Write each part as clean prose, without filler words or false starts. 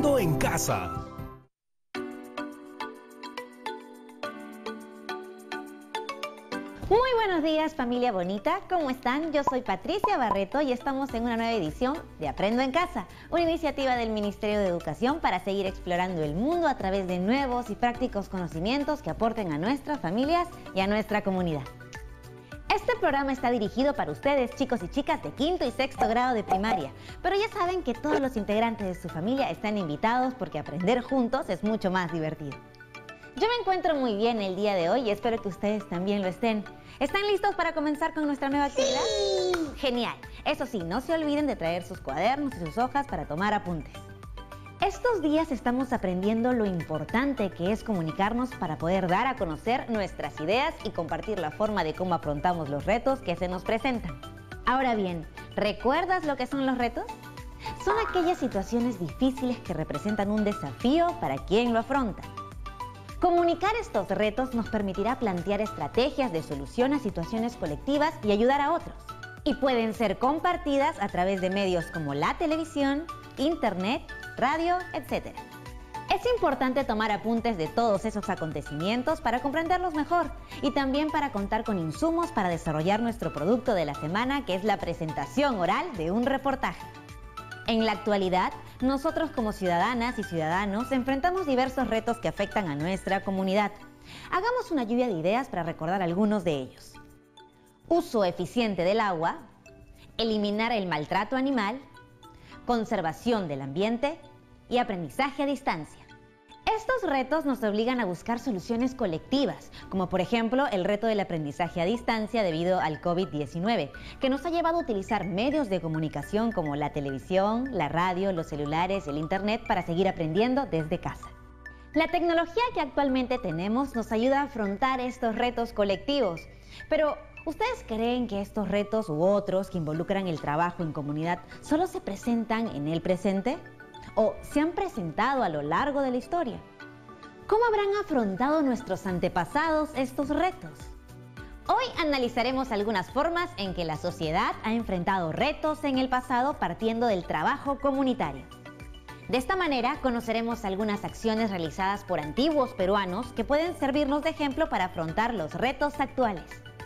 Aprendiendo en Casa. Muy buenos días, familia bonita, ¿cómo están? Yo soy Patricia Barreto y estamos en una nueva edición de Aprendo en Casa, una iniciativa del Ministerio de Educación para seguir explorando el mundo a través de nuevos y prácticos conocimientos que aporten a nuestras familias y a nuestra comunidad. Este programa está dirigido para ustedes, chicos y chicas de quinto y sexto grado de primaria, pero ya saben que todos los integrantes de su familia están invitados porque aprender juntos es mucho más divertido. Yo me encuentro muy bien el día de hoy y espero que ustedes también lo estén. ¿Están listos para comenzar con nuestra nueva actividad? ¡Sí! Genial. Eso sí, no se olviden de traer sus cuadernos y sus hojas para tomar apuntes. Estos días estamos aprendiendo lo importante que es comunicarnos para poder dar a conocer nuestras ideas y compartir la forma de cómo afrontamos los retos que se nos presentan. Ahora bien, ¿recuerdas lo que son los retos? Son aquellas situaciones difíciles que representan un desafío para quien lo afronta. Comunicar estos retos nos permitirá plantear estrategias de solución a situaciones colectivas y ayudar a otros. Y pueden ser compartidas a través de medios como la televisión, internet, radio, etc. Es importante tomar apuntes de todos esos acontecimientos para comprenderlos mejor y también para contar con insumos para desarrollar nuestro producto de la semana, que es la presentación oral de un reportaje. En la actualidad, nosotros como ciudadanas y ciudadanos enfrentamos diversos retos que afectan a nuestra comunidad. Hagamos una lluvia de ideas para recordar algunos de ellos. Uso eficiente del agua, eliminar el maltrato animal, conservación del ambiente y aprendizaje a distancia. Estos retos nos obligan a buscar soluciones colectivas, como por ejemplo el reto del aprendizaje a distancia debido al COVID-19, que nos ha llevado a utilizar medios de comunicación como la televisión, la radio, los celulares, el internet para seguir aprendiendo desde casa. La tecnología que actualmente tenemos nos ayuda a afrontar estos retos colectivos, pero ¿ustedes creen que estos retos u otros que involucran el trabajo en comunidad solo se presentan en el presente? ¿O se han presentado a lo largo de la historia? ¿Cómo habrán afrontado nuestros antepasados estos retos? Hoy analizaremos algunas formas en que la sociedad ha enfrentado retos en el pasado partiendo del trabajo comunitario. De esta manera conoceremos algunas acciones realizadas por antiguos peruanos que pueden servirnos de ejemplo para afrontar los retos actuales.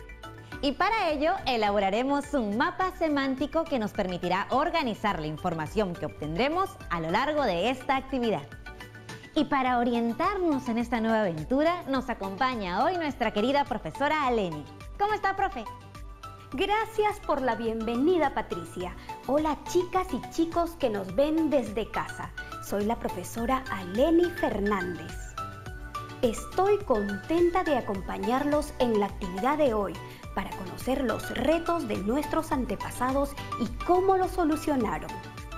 Y para ello elaboraremos un mapa semántico que nos permitirá organizar la información que obtendremos a lo largo de esta actividad. Y para orientarnos en esta nueva aventura nos acompaña hoy nuestra querida profesora Aleni. ¿Cómo está, profe? Gracias por la bienvenida, Patricia. Hola, chicas y chicos que nos ven desde casa. Soy la profesora Aleni Fernández. Estoy contenta de acompañarlos en la actividad de hoy para conocer los retos de nuestros antepasados y cómo los solucionaron.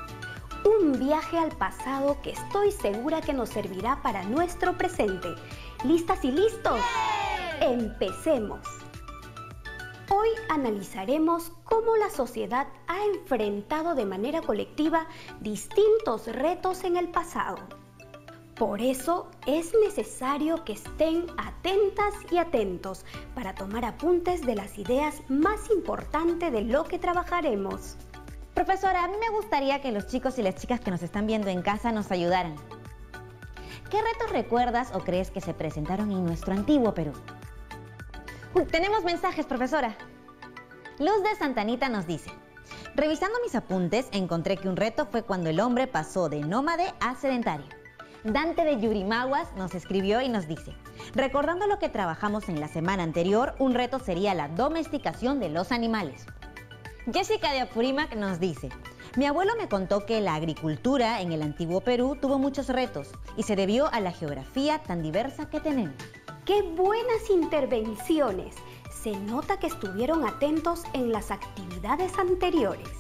Un viaje al pasado que estoy segura que nos servirá para nuestro presente. ¿Listas y listos? ¡Sí! ¡Empecemos! Hoy analizaremos cómo la sociedad ha enfrentado de manera colectiva distintos retos en el pasado. Por eso es necesario que estén atentas y atentos para tomar apuntes de las ideas más importantes de lo que trabajaremos. Profesora, a mí me gustaría que los chicos y las chicas que nos están viendo en casa nos ayudaran. ¿Qué retos recuerdas o crees que se presentaron en nuestro antiguo Perú? Tenemos mensajes, profesora. Luz de Santanita nos dice: revisando mis apuntes encontré que un reto fue cuando el hombre pasó de nómade a sedentario. Dante de Yurimaguas nos escribió y nos dice: recordando lo que trabajamos en la semana anterior, un reto sería la domesticación de los animales. Jessica de Apurímac nos dice: mi abuelo me contó que la agricultura en el antiguo Perú tuvo muchos retos y se debió a la geografía tan diversa que tenemos. ¡Qué buenas intervenciones! Se nota que estuvieron atentos en las actividades anteriores.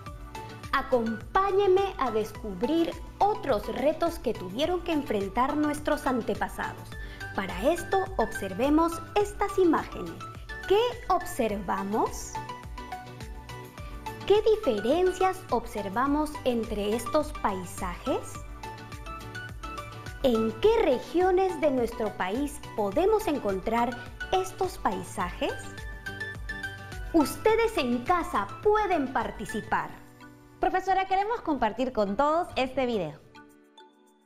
Acompáñenme a descubrir otros retos que tuvieron que enfrentar nuestros antepasados. Para esto, observemos estas imágenes. ¿Qué observamos? ¿Qué diferencias observamos entre estos paisajes? ¿En qué regiones de nuestro país podemos encontrar estos paisajes? Ustedes en casa pueden participar. Profesora, queremos compartir con todos este video.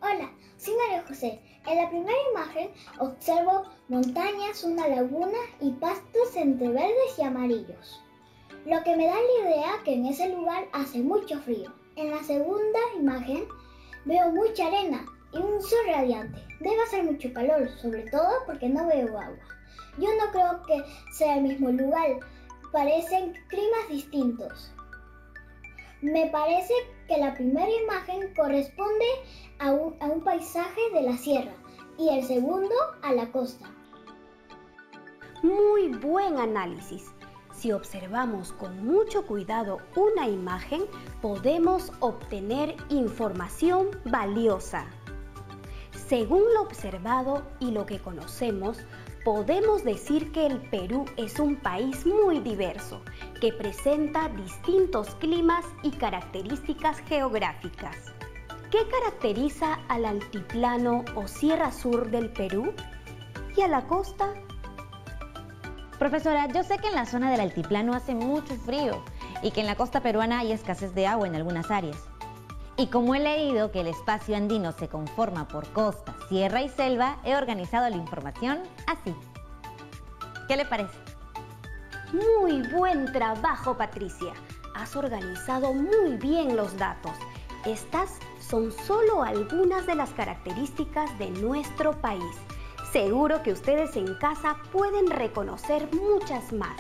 Hola, soy María José. En la primera imagen observo montañas, una laguna y pastos entre verdes y amarillos, lo que me da la idea que en ese lugar hace mucho frío. En la segunda imagen veo mucha arena y un sol radiante. Debe hacer mucho calor, sobre todo porque no veo agua. Yo no creo que sea el mismo lugar, parecen climas distintos. Me parece que la primera imagen corresponde a un paisaje de la sierra y el segundo a la costa. Muy buen análisis. Si observamos con mucho cuidado una imagen, podemos obtener información valiosa. Según lo observado y lo que conocemos, podemos decir que el Perú es un país muy diverso, que presenta distintos climas y características geográficas. ¿Qué caracteriza al altiplano o sierra sur del Perú? ¿Y a la costa? Profesora, yo sé que en la zona del altiplano hace mucho frío y que en la costa peruana hay escasez de agua en algunas áreas. Y como he leído que el espacio andino se conforma por costa, sierra y selva, he organizado la información así. ¿Qué le parece? Muy buen trabajo, Patricia. Has organizado muy bien los datos. Estas son solo algunas de las características de nuestro país. Seguro que ustedes en casa pueden reconocer muchas más.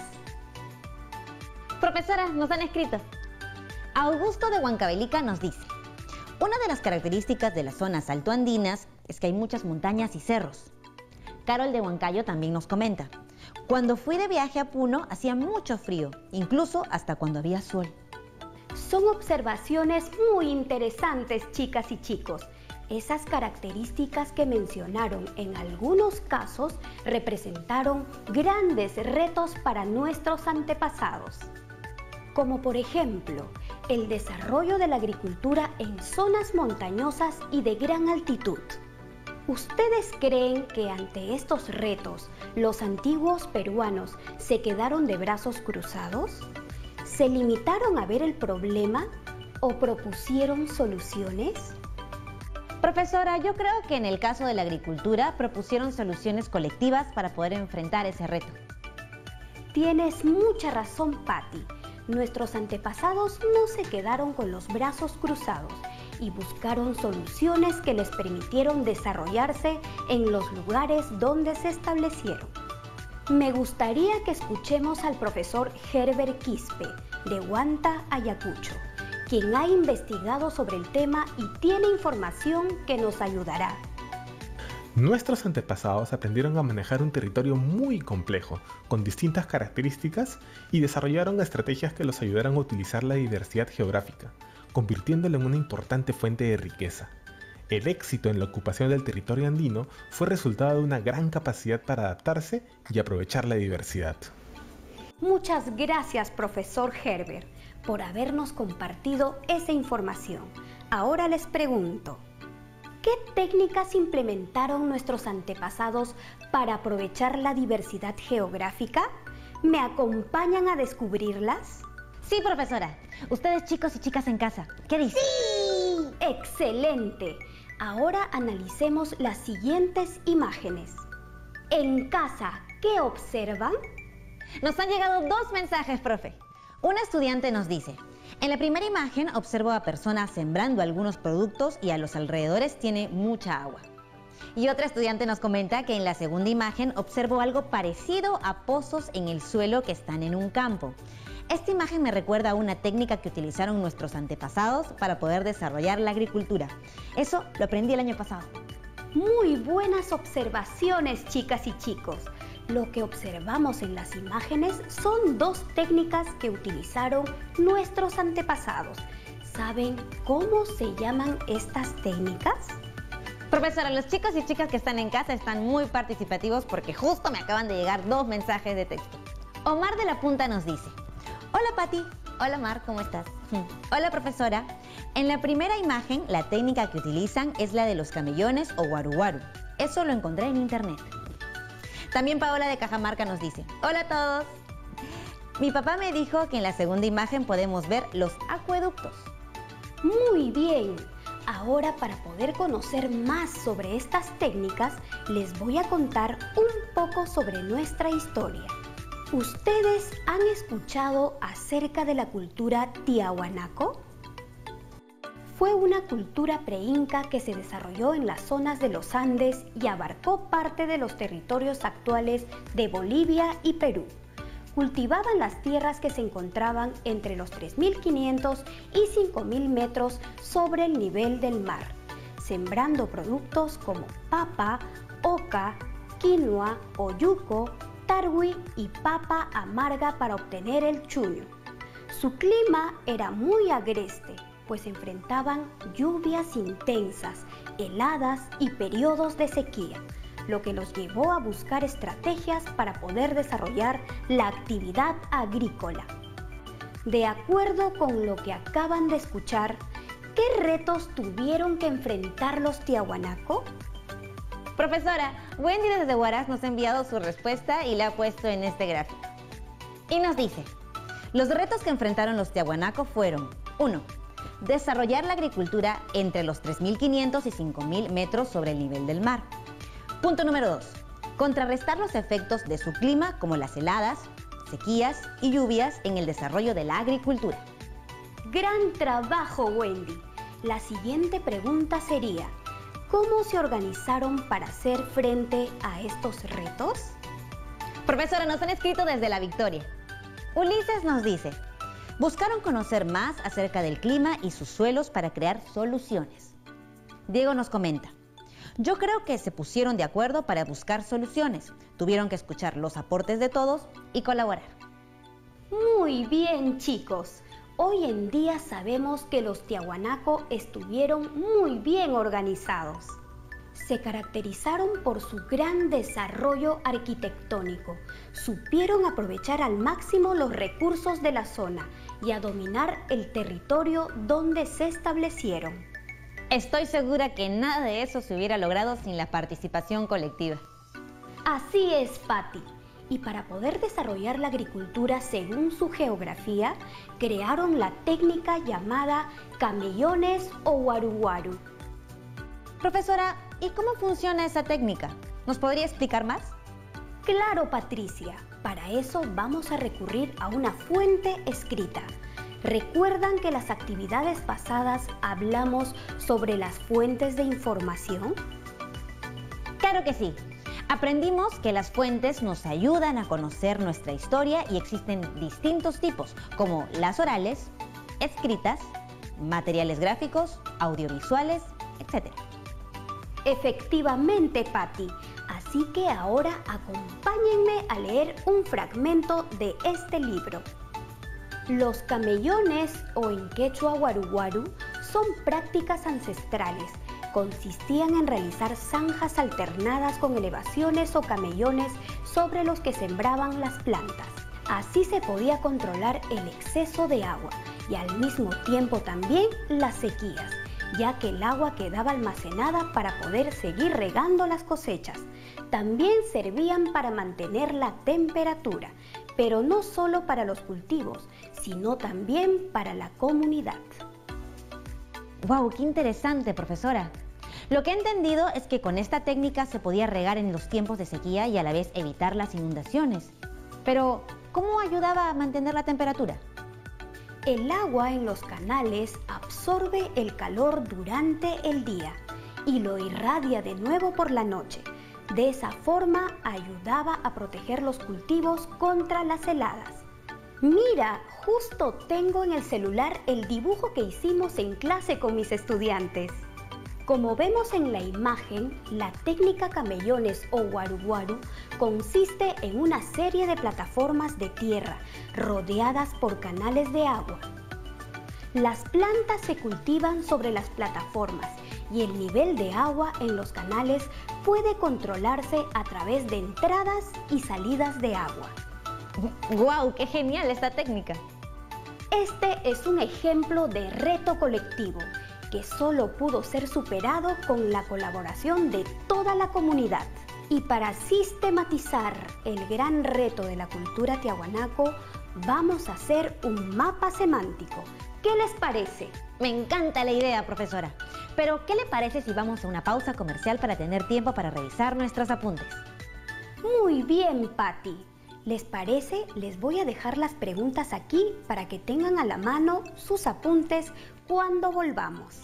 Profesora, nos han escrito. Augusto de Huancavelica nos dice: una de las características de las zonas altoandinas es que hay muchas montañas y cerros. Carol de Huancayo también nos comenta: cuando fui de viaje a Puno hacía mucho frío, incluso hasta cuando había sol. Son observaciones muy interesantes, chicas y chicos. Esas características que mencionaron en algunos casos representaron grandes retos para nuestros antepasados, como por ejemplo el desarrollo de la agricultura en zonas montañosas y de gran altitud. ¿Ustedes creen que ante estos retos los antiguos peruanos se quedaron de brazos cruzados? ¿Se limitaron a ver el problema o propusieron soluciones? Profesora, yo creo que en el caso de la agricultura propusieron soluciones colectivas para poder enfrentar ese reto. Tienes mucha razón, Patti. Nuestros antepasados no se quedaron con los brazos cruzados y buscaron soluciones que les permitieron desarrollarse en los lugares donde se establecieron. Me gustaría que escuchemos al profesor Herbert Quispe, de Huanta, Ayacucho, quien ha investigado sobre el tema y tiene información que nos ayudará. Nuestros antepasados aprendieron a manejar un territorio muy complejo, con distintas características, y desarrollaron estrategias que los ayudaran a utilizar la diversidad geográfica, convirtiéndolo en una importante fuente de riqueza. El éxito en la ocupación del territorio andino fue resultado de una gran capacidad para adaptarse y aprovechar la diversidad. Muchas gracias, profesor Herbert, por habernos compartido esa información. Ahora les pregunto, ¿qué técnicas implementaron nuestros antepasados para aprovechar la diversidad geográfica? ¿Me acompañan a descubrirlas? Sí, profesora. Ustedes, chicos y chicas en casa, ¿qué dicen? ¡Sí! ¡Excelente! Ahora analicemos las siguientes imágenes. En casa, ¿qué observan? Nos han llegado 2 mensajes, profe. Una estudiante nos dice: en la primera imagen observo a personas sembrando algunos productos y a los alrededores tiene mucha agua. Y otra estudiante nos comenta que en la segunda imagen observo algo parecido a pozos en el suelo que están en un campo. Esta imagen me recuerda a una técnica que utilizaron nuestros antepasados para poder desarrollar la agricultura. Eso lo aprendí el año pasado. Muy buenas observaciones, chicas y chicos. Lo que observamos en las imágenes son 2 técnicas que utilizaron nuestros antepasados. ¿Saben cómo se llaman estas técnicas? Profesora, los chicos y chicas que están en casa están muy participativos porque justo me acaban de llegar 2 mensajes de texto. Omar de la Punta nos dice: hola Pati, hola Mar, ¿cómo estás? Hola profesora, en la primera imagen la técnica que utilizan es la de los camellones o guaru guaru. Eso lo encontré en internet. También Paola de Cajamarca nos dice: hola a todos. Mi papá me dijo que en la segunda imagen podemos ver los acueductos. Muy bien. Ahora, para poder conocer más sobre estas técnicas, les voy a contar un poco sobre nuestra historia. ¿Ustedes han escuchado acerca de la cultura Tiahuanaco? Fue una cultura preinca que se desarrolló en las zonas de los Andes y abarcó parte de los territorios actuales de Bolivia y Perú. Cultivaban las tierras que se encontraban entre los 3.500 y 5.000 metros sobre el nivel del mar, sembrando productos como papa, oca, quinoa, oyuco, tarwi y papa amarga para obtener el chuño. Su clima era muy agreste, pues enfrentaban lluvias intensas, heladas y periodos de sequía, lo que los llevó a buscar estrategias para poder desarrollar la actividad agrícola. De acuerdo con lo que acaban de escuchar, ¿qué retos tuvieron que enfrentar los Tiahuanaco? Profesora, Wendy desde Huaraz nos ha enviado su respuesta y la ha puesto en este gráfico. Y nos dice, los retos que enfrentaron los Tiahuanaco fueron: 1. Desarrollar la agricultura entre los 3.500 y 5.000 metros sobre el nivel del mar. Punto número 2. Contrarrestar los efectos de su clima, como las heladas, sequías y lluvias, en el desarrollo de la agricultura. Gran trabajo, Wendy. La siguiente pregunta sería, ¿cómo se organizaron para hacer frente a estos retos? Profesora, nos han escrito desde La Victoria. Ulises nos dice, buscaron conocer más acerca del clima y sus suelos para crear soluciones. Diego nos comenta, yo creo que se pusieron de acuerdo para buscar soluciones. Tuvieron que escuchar los aportes de todos y colaborar. Muy bien, chicos. Hoy en día sabemos que los Tiahuanaco estuvieron muy bien organizados. Se caracterizaron por su gran desarrollo arquitectónico. Supieron aprovechar al máximo los recursos de la zona y a dominar el territorio donde se establecieron. Estoy segura que nada de eso se hubiera logrado sin la participación colectiva. Así es, Patti. Y para poder desarrollar la agricultura según su geografía, crearon la técnica llamada camellones o guaru-guaru. Profesora, ¿y cómo funciona esa técnica? ¿Nos podría explicar más? Claro, Patricia. Para eso vamos a recurrir a una fuente escrita. ¿Recuerdan que las actividades pasadas hablamos sobre las fuentes de información? Claro que sí. Aprendimos que las fuentes nos ayudan a conocer nuestra historia y existen distintos tipos, como las orales, escritas, materiales gráficos, audiovisuales, etc. Efectivamente, Patti. Así que ahora acompáñenme a leer un fragmento de este libro. Los camellones, o en quechua guaru-guaru, son prácticas ancestrales. Consistían en realizar zanjas alternadas con elevaciones o camellones sobre los que sembraban las plantas. Así se podía controlar el exceso de agua y al mismo tiempo también las sequías, ya que el agua quedaba almacenada para poder seguir regando las cosechas. También servían para mantener la temperatura, pero no solo para los cultivos, sino también para la comunidad. ¡Wow! ¡Qué interesante, profesora! Lo que he entendido es que con esta técnica se podía regar en los tiempos de sequía y a la vez evitar las inundaciones. Pero, ¿cómo ayudaba a mantener la temperatura? El agua en los canales absorbe el calor durante el día y lo irradia de nuevo por la noche. De esa forma ayudaba a proteger los cultivos contra las heladas. Mira, justo tengo en el celular el dibujo que hicimos en clase con mis estudiantes. Como vemos en la imagen, la técnica camellones o guaru-guaru consiste en una serie de plataformas de tierra rodeadas por canales de agua. Las plantas se cultivan sobre las plataformas y el nivel de agua en los canales puede controlarse a través de entradas y salidas de agua. ¡Guau! ¡Qué genial esta técnica! Este es un ejemplo de reto colectivo que solo pudo ser superado con la colaboración de toda la comunidad. Y para sistematizar el gran reto de la cultura tiahuanaco, Vamos a hacer un mapa semántico. ¿Qué les parece? Me encanta la idea, profesora. Pero, ¿qué le parece si vamos a una pausa comercial para tener tiempo para revisar nuestros apuntes? Muy bien, Patty. ¿Les parece? Les voy a dejar las preguntas aquí para que tengan a la mano sus apuntes cuando volvamos.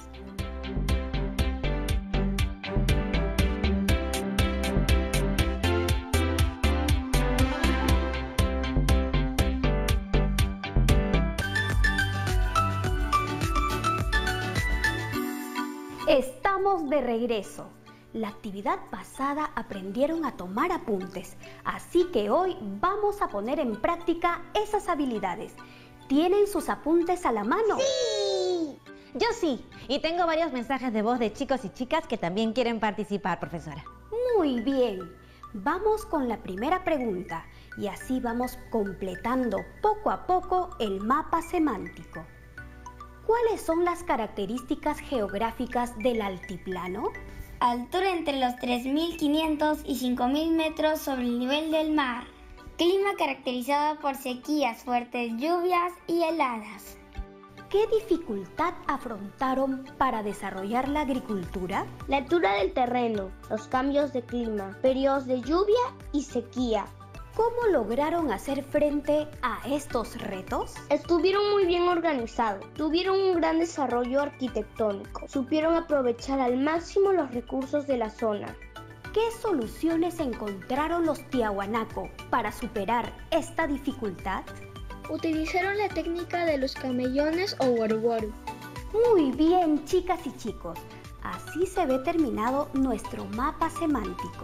Estamos de regreso. La actividad pasada aprendieron a tomar apuntes, así que hoy vamos a poner en práctica esas habilidades. ¿Tienen sus apuntes a la mano? ¡Sí! Yo sí, y tengo varios mensajes de voz de chicos y chicas que también quieren participar, profesora. Muy bien. Vamos con la primera pregunta y así vamos completando poco a poco el mapa semántico. ¿Cuáles son las características geográficas del altiplano? Altura entre los 3.500 y 5.000 metros sobre el nivel del mar. Clima caracterizado por sequías, fuertes lluvias y heladas. ¿Qué dificultad afrontaron para desarrollar la agricultura? La altura del terreno, los cambios de clima, periodos de lluvia y sequía. ¿Cómo lograron hacer frente a estos retos? Estuvieron muy bien organizados, tuvieron un gran desarrollo arquitectónico, supieron aprovechar al máximo los recursos de la zona. ¿Qué soluciones encontraron los tiahuanaco para superar esta dificultad? Utilizaron la técnica de los camellones o waru-waru. Muy bien, chicas y chicos. Así se ve terminado nuestro mapa semántico.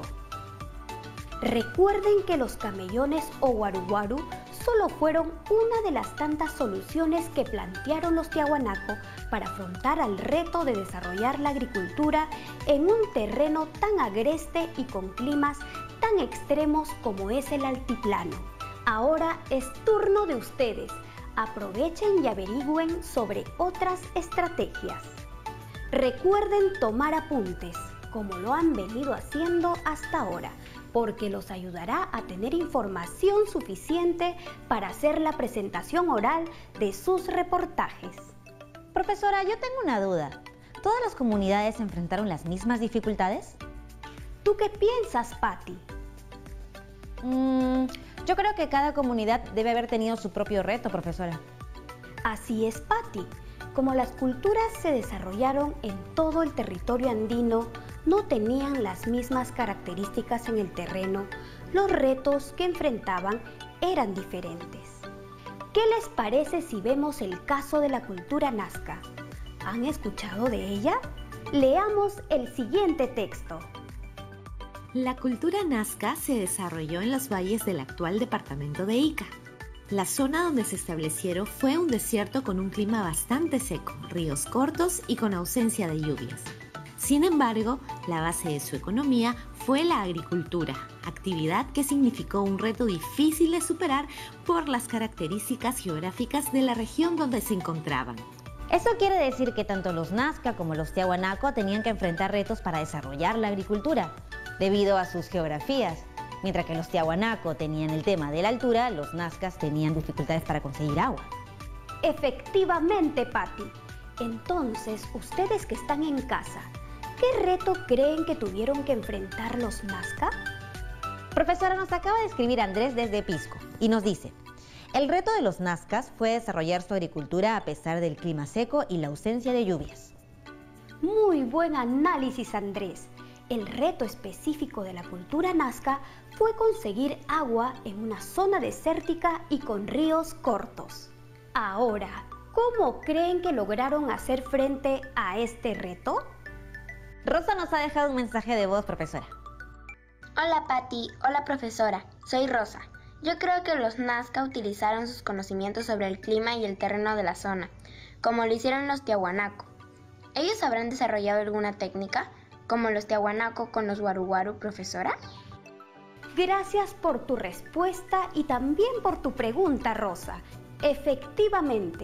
Recuerden que los camellones o waru-waru solo fueron una de las tantas soluciones que plantearon los tiahuanaco para afrontar al reto de desarrollar la agricultura en un terreno tan agreste y con climas tan extremos como es el altiplano. Ahora es turno de ustedes. Aprovechen y averigüen sobre otras estrategias. Recuerden tomar apuntes, como lo han venido haciendo hasta ahora, porque los ayudará a tener información suficiente para hacer la presentación oral de sus reportajes. Profesora, yo tengo una duda. ¿Todas las comunidades enfrentaron las mismas dificultades? ¿Tú qué piensas, Patty? Yo creo que cada comunidad debe haber tenido su propio reto, profesora. Así es, Patty. Como las culturas se desarrollaron en todo el territorio andino, no tenían las mismas características en el terreno, los retos que enfrentaban eran diferentes. ¿Qué les parece si vemos el caso de la cultura nazca? ¿Han escuchado de ella? Leamos el siguiente texto. La cultura nazca se desarrolló en los valles del actual departamento de Ica. La zona donde se establecieron fue un desierto con un clima bastante seco, ríos cortos y con ausencia de lluvias. Sin embargo, la base de su economía fue la agricultura, actividad que significó un reto difícil de superar por las características geográficas de la región donde se encontraban. Eso quiere decir que tanto los nazca como los tiahuanaco tenían que enfrentar retos para desarrollar la agricultura, debido a sus geografías. Mientras que los tiahuanaco tenían el tema de la altura, los nazcas tenían dificultades para conseguir agua. Efectivamente, Patty. Entonces, ustedes que están en casa, ¿qué reto creen que tuvieron que enfrentar los nazca? Profesora, nos acaba de escribir Andrés desde Pisco y nos dice: el reto de los nazcas fue desarrollar su agricultura a pesar del clima seco y la ausencia de lluvias. Muy buen análisis, Andrés. El reto específico de la cultura nazca fue conseguir agua en una zona desértica y con ríos cortos. Ahora, ¿cómo creen que lograron hacer frente a este reto? Rosa nos ha dejado un mensaje de voz, profesora. Hola Patty, hola profesora, soy Rosa. Yo creo que los nazca utilizaron sus conocimientos sobre el clima y el terreno de la zona, como lo hicieron los tiahuanaco. ¿Ellos habrán desarrollado alguna técnica, como los tiahuanaco con los waru-waru, profesora? Gracias por tu respuesta y también por tu pregunta, Rosa. Efectivamente,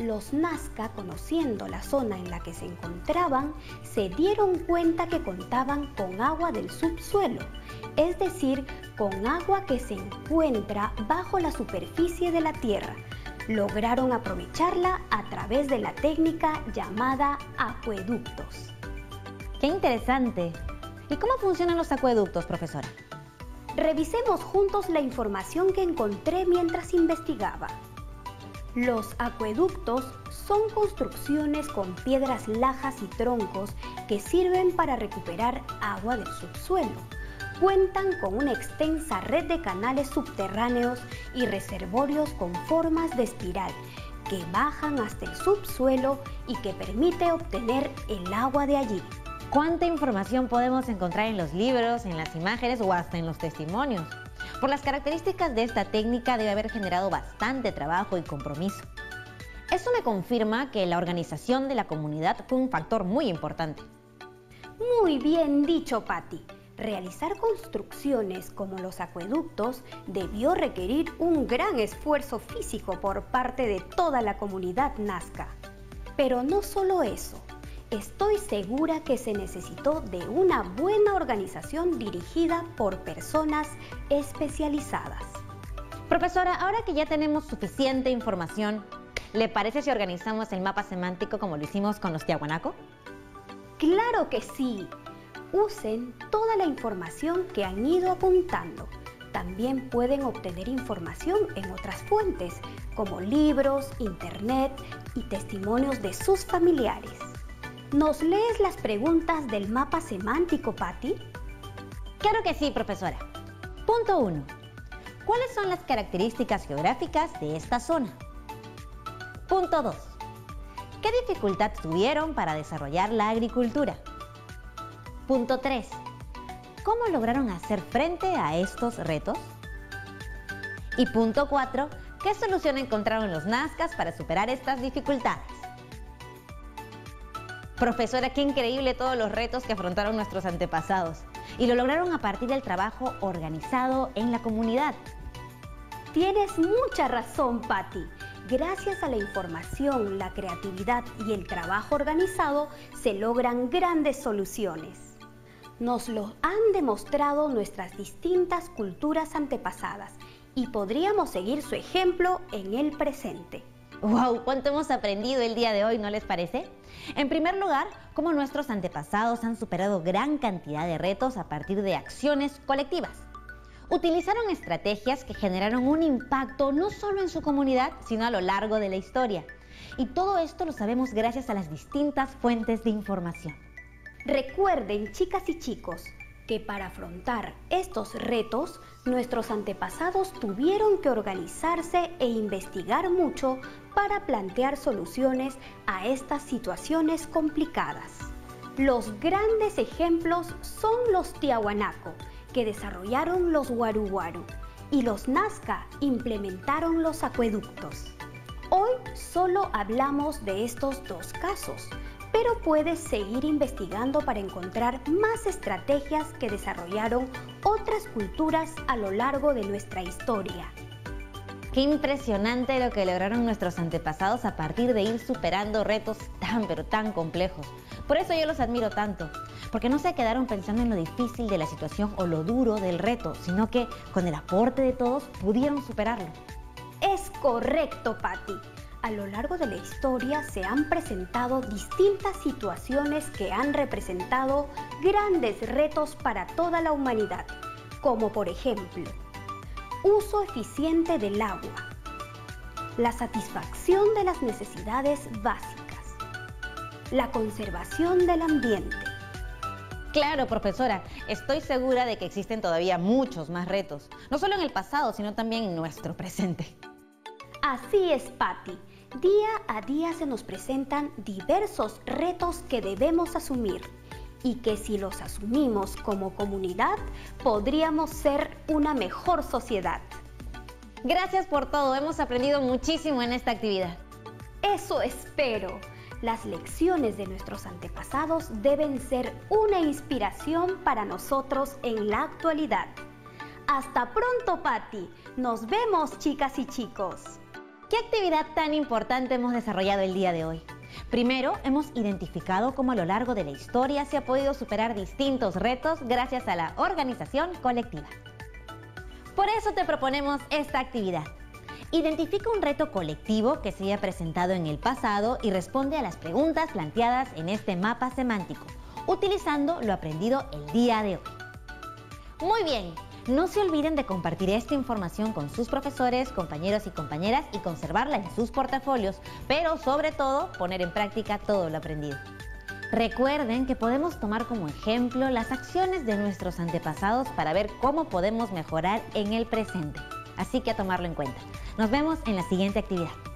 Los Nazca, conociendo la zona en la que se encontraban, se dieron cuenta que contaban con agua del subsuelo, es decir, con agua que se encuentra bajo la superficie de la tierra. Lograron aprovecharla a través de la técnica llamada acueductos. ¡Qué interesante! ¿Y cómo funcionan los acueductos, profesora? Revisemos juntos la información que encontré mientras investigaba. Los acueductos son construcciones con piedras, lajas y troncos que sirven para recuperar agua del subsuelo. Cuentan con una extensa red de canales subterráneos y reservorios con formas de espiral que bajan hasta el subsuelo y que permite obtener el agua de allí. ¿Cuánta información podemos encontrar en los libros, en las imágenes o hasta en los testimonios? Por las características de esta técnica debe haber generado bastante trabajo y compromiso. Eso me confirma que la organización de la comunidad fue un factor muy importante. Muy bien dicho, Patti. Realizar construcciones como los acueductos debió requerir un gran esfuerzo físico por parte de toda la comunidad nazca. Pero no solo eso. Estoy segura que se necesitó de una buena organización dirigida por personas especializadas. Profesora, ahora que ya tenemos suficiente información, ¿le parece si organizamos el mapa semántico como lo hicimos con los tiahuanaco? ¡Claro que sí! Usen toda la información que han ido apuntando. También pueden obtener información en otras fuentes, como libros, internet y testimonios de sus familiares. ¿Nos lees las preguntas del mapa semántico, Patti? Claro que sí, profesora. Punto 1. ¿Cuáles son las características geográficas de esta zona? Punto 2. ¿Qué dificultad tuvieron para desarrollar la agricultura? Punto 3. ¿Cómo lograron hacer frente a estos retos? Y punto 4. ¿Qué solución encontraron los nazcas para superar estas dificultades? Profesora, qué increíble todos los retos que afrontaron nuestros antepasados. Y lo lograron a partir del trabajo organizado en la comunidad. Tienes mucha razón, Patti. Gracias a la información, la creatividad y el trabajo organizado, se logran grandes soluciones. Nos lo han demostrado nuestras distintas culturas antepasadas y podríamos seguir su ejemplo en el presente. ¡Wow! ¿Cuánto hemos aprendido el día de hoy, no les parece? En primer lugar, cómo nuestros antepasados han superado gran cantidad de retos a partir de acciones colectivas. Utilizaron estrategias que generaron un impacto no solo en su comunidad, sino a lo largo de la historia. Y todo esto lo sabemos gracias a las distintas fuentes de información. Recuerden, chicas y chicos, que para afrontar estos retos, nuestros antepasados tuvieron que organizarse e investigar mucho para plantear soluciones a estas situaciones complicadas. Los grandes ejemplos son los tiahuanaco, que desarrollaron los guaru-guaru, y los nazca implementaron los acueductos. Hoy solo hablamos de estos dos casos, pero puedes seguir investigando para encontrar más estrategias que desarrollaron otras culturas a lo largo de nuestra historia. Qué impresionante lo que lograron nuestros antepasados a partir de ir superando retos tan complejos. Por eso yo los admiro tanto, porque no se quedaron pensando en lo difícil de la situación o lo duro del reto, sino que con el aporte de todos pudieron superarlo. Es correcto, Patti. A lo largo de la historia se han presentado distintas situaciones que han representado grandes retos para toda la humanidad, como por ejemplo, uso eficiente del agua, la satisfacción de las necesidades básicas, la conservación del ambiente. Claro, profesora, estoy segura de que existen todavía muchos más retos, no solo en el pasado, sino también en nuestro presente. Así es, Patti. Día a día se nos presentan diversos retos que debemos asumir y que si los asumimos como comunidad, podríamos ser una mejor sociedad. Gracias por todo, hemos aprendido muchísimo en esta actividad. Eso espero. Las lecciones de nuestros antepasados deben ser una inspiración para nosotros en la actualidad. Hasta pronto, Patti. Nos vemos, chicas y chicos. ¿qué actividad tan importante hemos desarrollado el día de hoy? Primero, hemos identificado cómo a lo largo de la historia se ha podido superar distintos retos gracias a la organización colectiva. Por eso te proponemos esta actividad. Identifica un reto colectivo que se haya presentado en el pasado y responde a las preguntas planteadas en este mapa semántico, utilizando lo aprendido el día de hoy. Muy bien, no se olviden de compartir esta información con sus profesores, compañeros y compañeras y conservarla en sus portafolios, pero sobre todo poner en práctica todo lo aprendido. Recuerden que podemos tomar como ejemplo las acciones de nuestros antepasados para ver cómo podemos mejorar en el presente. Así que a tomarlo en cuenta. Nos vemos en la siguiente actividad.